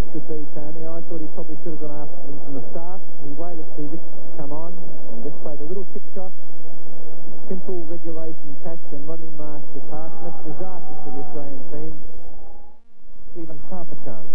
should be, Tony. I thought he probably should have gone after him from the start. He waited for Richard to come on and just played a little chip shot. Simple regulation catch and Rodney Marsh to pass. And that's disastrous for the Australian team. Even half a chance.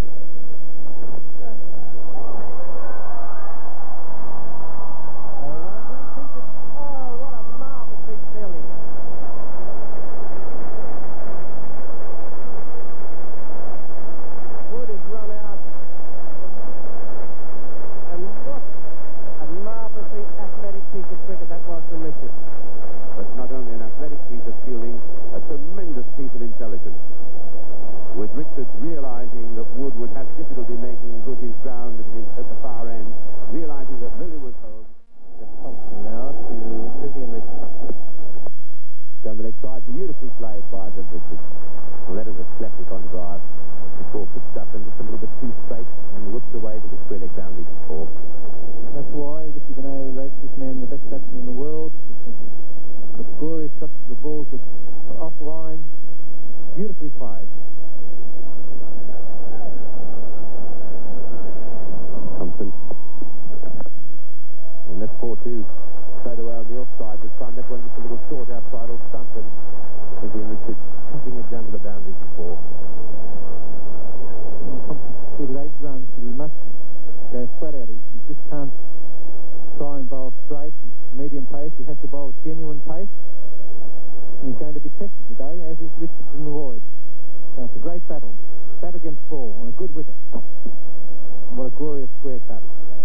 With Richards realising that Wood would have difficulty making good his ground at the far end, realising that Lilly was home. Just Thompson now to Vivian Richards. Down the leg side, beautifully played by Viv Richards. Well, that is a classic on drive. The ball pitched up and just a little bit too straight and whipped away to the square leg boundary for 4. That's why Ricky Benaud rates this man the best batsman in the world. The glorious shots to the balls that are offline, beautifully played. Thompson. And that's 4-2. Straight away on the offside. This time that one just a little short outside off stump, and Vivian Richards cutting it down to the boundary for 4. Well, Thompson conceded 8 runs, but he must go flat out. He just can't try and bowl straight, medium pace. He has to bowl genuine pace. And he's going to be tested today, as is Richards and Lloyd. So it's a great battle. Bat against ball on a good wicket. What a glorious square cut.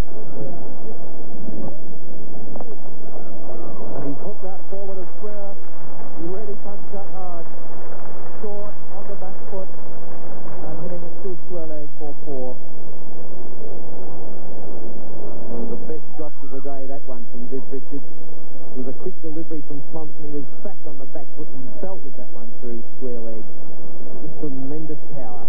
And he's hooked that forward as square. He really punched that hard. Short on the back foot. And hitting it through square leg for 4. One of the best shots of the day, that one from Viv Richards. It was a quick delivery from Thompson. He was back on the back foot and belted that one through square leg. Just tremendous power.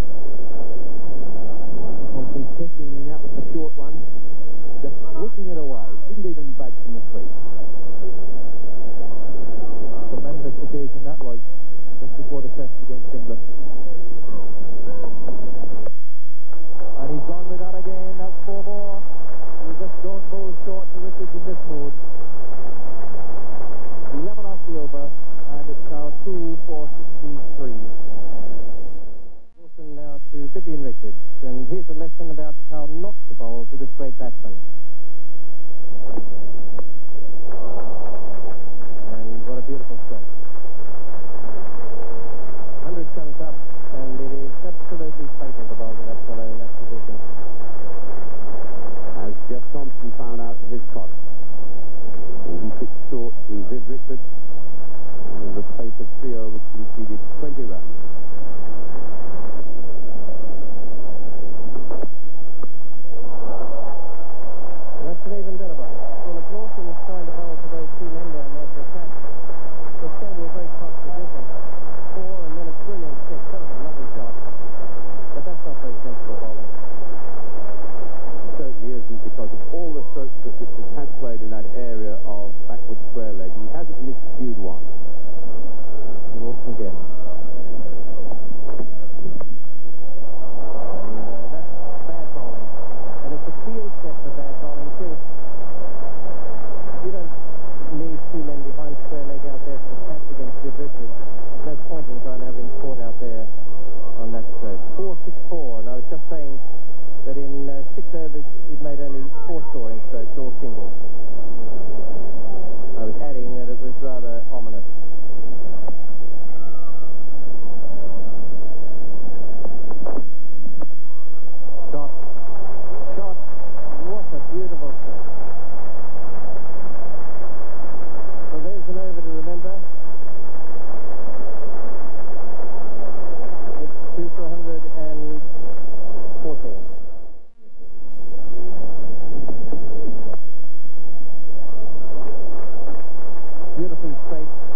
Thompson testing him out with the short one, just flicking it away. Didn't even budge from the crease. Tremendous occasion that was, just before the test against England. And he's gone with that again. That's 4 more. He's just gone ball short to Richards in this mood. 11 off the over, and it's now 2 for 63. Wilson now to Vivian Richards, and here's a lesson about how not to bowl to this great batsman. And what a beautiful stroke. 100 comes up, and it is absolutely fatal to bowl to that fellow in that position. As Jeff Thompson found out his cost. He pitched short to Viv Richards, and in the space of 3 overs conceded 20 runs. That's an even better bowl. Well, if Lawson is trying to bowl for those 2 men down there for a catch, it's going to be a very close position. 4, and then a brilliant 6. That was a lovely shot. But that's not very sensible bowling. It certainly isn't, because of all the strokes that Richards has played in that area of backward square leg. He hasn't miscued one. Lawson again. And that's bad bowling. And it's a field set for bad bowling too. You don't need 2 men behind square leg out there for catch against Viv Richards. There's no point in trying to have him caught out there on that stroke. 4-6-4, and I was just saying that in 6 overs he'd made only 4 scoring strokes, all singles. I was adding that it was rather ominous. Shot. What a beautiful stroke. Well, there's an over to remember. It's 2 for 114. Beautifully straight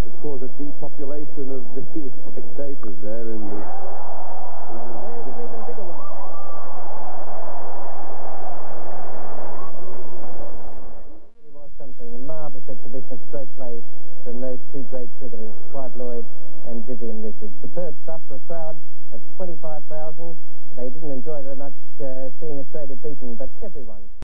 cause a depopulation of the spectators there in the... There's an even bigger one. It was something, a marvellous exhibition of stroke play from those two great cricketers, Clyde Lloyd and Vivian Richards. Superb stuff for a crowd of 25,000. They didn't enjoy very much seeing Australia beaten, but everyone